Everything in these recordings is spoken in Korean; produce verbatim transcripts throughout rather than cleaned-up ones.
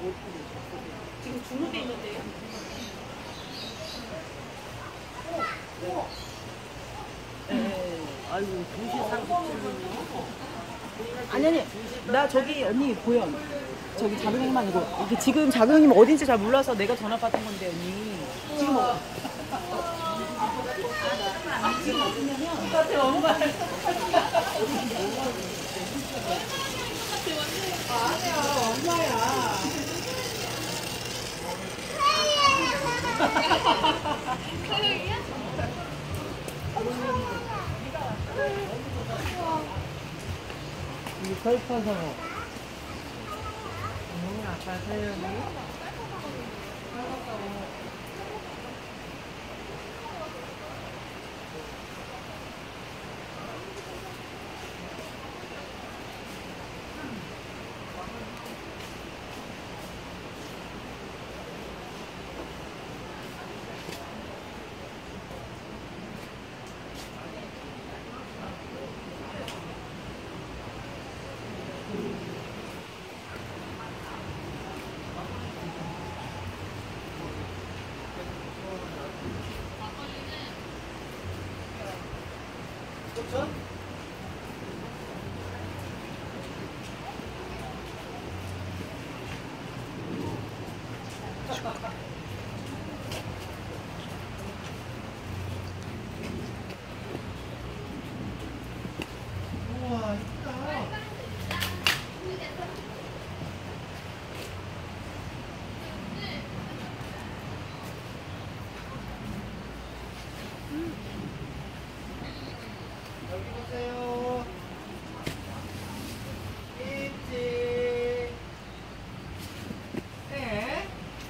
지금 주문돼 있는데요? 네. 아이고, 두 시 삼십 분이요. 아니 아니 나 저기 언니 보여. 저기 작은 아니고 이게 지금 작은 형님 어딘지 잘 몰라서 내가 전화 받은 건데 언니 지금 어, 아, 지금 어디냐면 똑같아 엄마. 아니야 엄마야. 이게 설파서 너무 아빠 사연이 우와 있다. 여기 보세요. 있지. 네.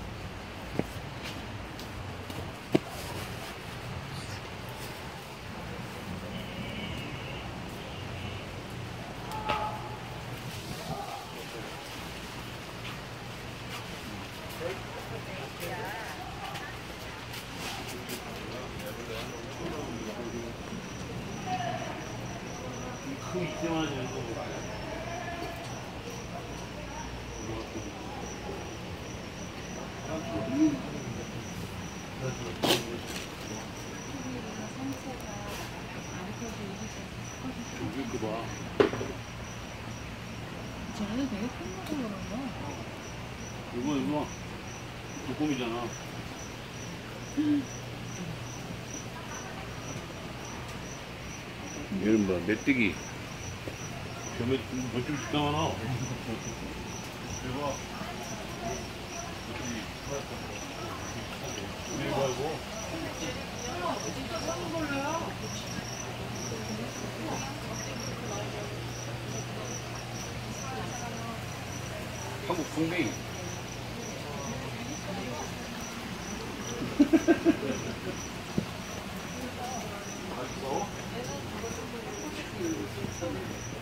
그 이때만 해도 저기 그 봐. 쟤는 되게 큰 거로 그런가? 이거 이거 조금이잖아. 얘는 뭐 메뚜기. 저몇 몇좀 비싸 많아. 대박. 이거 이거. 한국 풍뎅이. 맛있어?